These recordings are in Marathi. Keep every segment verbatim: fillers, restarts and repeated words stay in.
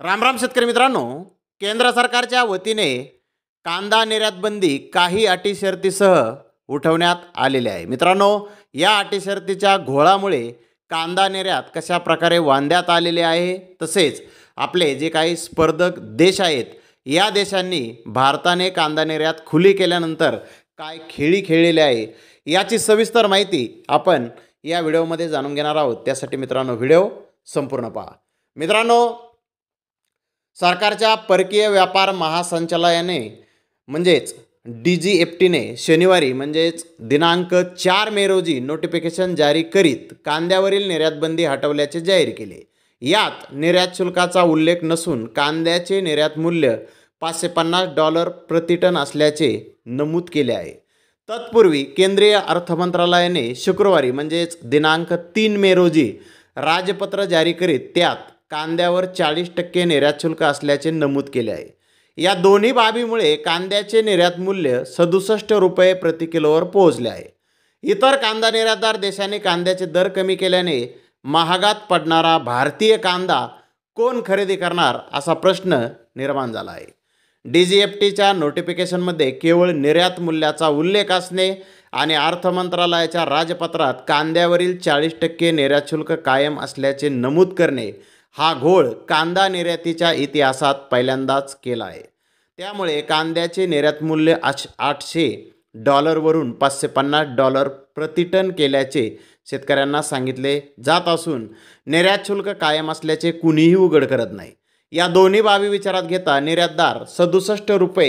राम राम शेतकरी मित्रांनो, केंद्र सरकारच्या वतीने कांदा निर्यात बंदी काही अटी शर्तीसह उठवण्यात आलेली आहे। मित्रांनो, या अटी शर्तीच्या घोळामुळे कांदा निर्यात कशा प्रकारे वांद्यात आलेले आहे, तसेच आपले जे काही स्पर्धक देश आहेत या देशांनी भारताने कांदा निर्यात खुली केल्यानंतर काय खेळी खेळलेली आहे याची सविस्तर माहिती आपण या व्हिडिओमध्ये जाणून घेणार आहोत। त्यासाठी मित्रांनो व्हिडिओ संपूर्ण पहा। मित्रांनो, सरकारच्या परकीय व्यापार महासंचालनालयाने म्हणजेच डी जी एफ टीने शनिवारी म्हणजेच दिनांक चार मे रोजी नोटिफिकेशन जारी करीत कांद्यावरील निर्यात बंदी हटवल्याचे जाहीर केले। यात निर्यात शुल्काचा उल्लेख नसून कांद्याचे निर्यात मूल्य पाचशे पन्नास डॉलर प्रति टन असल्याचे नमूद केले आहे। तत्पूर्वी केंद्रीय अर्थमंत्रालयाने शुक्रवारी म्हणजेच दिनांक तीन मे रोजी राजपत्र जारी करीत त्यात कांद्यावर चाळीस टक्के निर्यात शुल्क असल्याचे नमूद केले आहे। या दोन्ही बाबीमुळे कांद्याचे निर्यात मूल्य सदुसष्ट रुपये प्रति किलोवर पोहोचले आहे। इतर कांदा निर्यातदार देशांनी कांद्याचे दर कमी केल्याने महागात पडणारा भारतीय कांदा कोण खरेदी करणार असा प्रश्न निर्माण झाला आहे। डी जी एफ टीच्या नोटिफिकेशनमध्ये केवळ निर्यात मूल्याचा उल्लेख असणे आणि अर्थमंत्रालयाच्या राजपत्रात कांद्यावरील चाळीस टक्के निर्यात शुल्क कायम असल्याचे नमूद करणे हा घोळ कांदा निर्यातीच्या इतिहासात पहिल्यांदाच केला आहे। त्यामुळे कांद्याचे निर्यात मूल्य आठशे डॉलरवरून पाचशे पन्नास डॉलर प्रति टन केल्याचे शेतकऱ्यांना सांगितले जात असून निर्यात शुल्क कायम असल्याचे कुणीही उघड करत नाही। या दोन्ही बाबी विचारात घेता निर्यातदार सदुसष्ट रुपये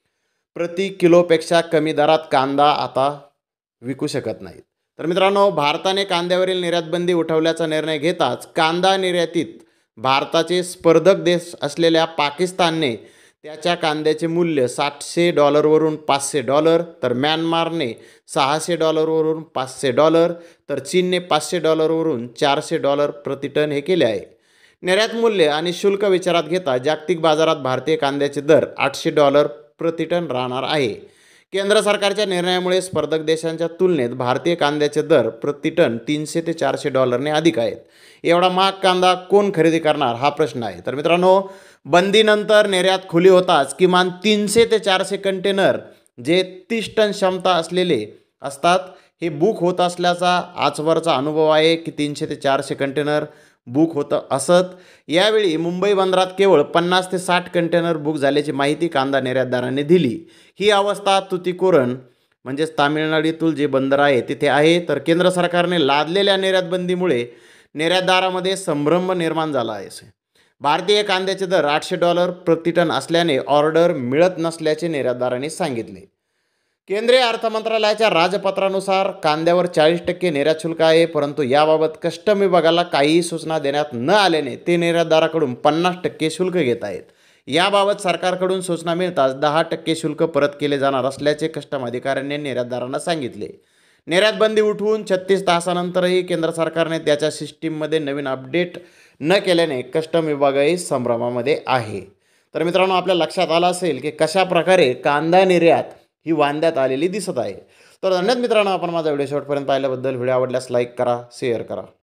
प्रति किलोपेक्षा कमी दरात कांदा आता विकू शकत नाहीत। तर मित्रांनो, भारताने कांद्यावरील निर्यात बंदी उठवल्याचा निर्णय घेताच कांदा निर्यातीत भारताचे स्पर्धक देश असलेल्या पाकिस्तानने त्याच्या कांद्याचे मूल्य सातशे डॉलरवरून पाचशे डॉलर, तर म्यानमारने सहाशे डॉलरवरून पाचशे डॉलर, तर चीनने पाचशे डॉलरवरून चारशे डॉलर प्रति टन हे केले आहे। निर्यात मूल्य आणि शुल्क विचारात घेता जागतिक बाजारात भारतीय कांद्याचे दर आठशे डॉलर प्रति टन राहणार आहे। केंद्र सरकारच्या निर्णयामुळे स्पर्धक देशांच्या तुलनेत भारतीय कांद्याचे दर प्रति टन तीनशे ते चारशे डॉलरने अधिक आहेत। एवढा महाग कांदा कोण खरेदी करणार हा प्रश्न आहे। तर मित्रांनो, बंदीनंतर निर्यात खुली होताच किमान तीनशे ते चारशे कंटेनर जे तीस टन क्षमता असलेले असतात हे बुक होत असल्याचा आजवरचा अनुभव आहे की तीनशे ते चारशे कंटेनर बुक होतं असत। यावेळी मुंबई बंदरात केवळ पन्नास ते साठ कंटेनर बुक झाल्याची माहिती कांदा निर्यातदारांनी दिली। ही अवस्था तुतीकोरन म्हणजेच तामिळनाडूतील जे बंदर आहे तिथे आहे। तर केंद्र सरकारने लादलेल्या निर्यात बंदीमुळे निर्यातदारामध्ये संभ्रम निर्माण झाला आहे। भारतीय कांद्याचे दर आठशे डॉलर प्रति टन असल्याने ऑर्डर मिळत नसल्याचे निर्यातदारांनी सांगितले। केंद्रीय अर्थमंत्रालयाच्या राजपत्रानुसार कांद्यावर चाळीस टक्के निर्यात शुल्क आहे, परंतु याबाबत कस्टम विभागाला काहीही सूचना देण्यात न आल्याने ते निर्यातदाराकडून पन्नास टक्के शुल्क घेत आहेत। याबाबत सरकारकडून सूचना मिळताच दहा टक्के शुल्क परत केले जाणार असल्याचे कस्टम अधिकाऱ्यांनी निर्यातदारांना सांगितले। निर्यात बंदी उठवून छत्तीस तासानंतरही केंद्र सरकारने त्याच्या सिस्टीममध्ये नवीन अपडेट न केल्याने कस्टम विभागही संभ्रमामध्ये आहे। तर मित्रांनो, आपल्या लक्षात आलं असेल की कशा प्रकारे कांदा निर्यात ही वांद्यात आलेली दिसत आहे। तर धन्यवाद मित्रांनो, आपण माझा व्हिडिओ शेवटपर्यंत पाहिल्याबद्दल। व्हिडिओ आवडल्यास लाईक करा, शेअर करा।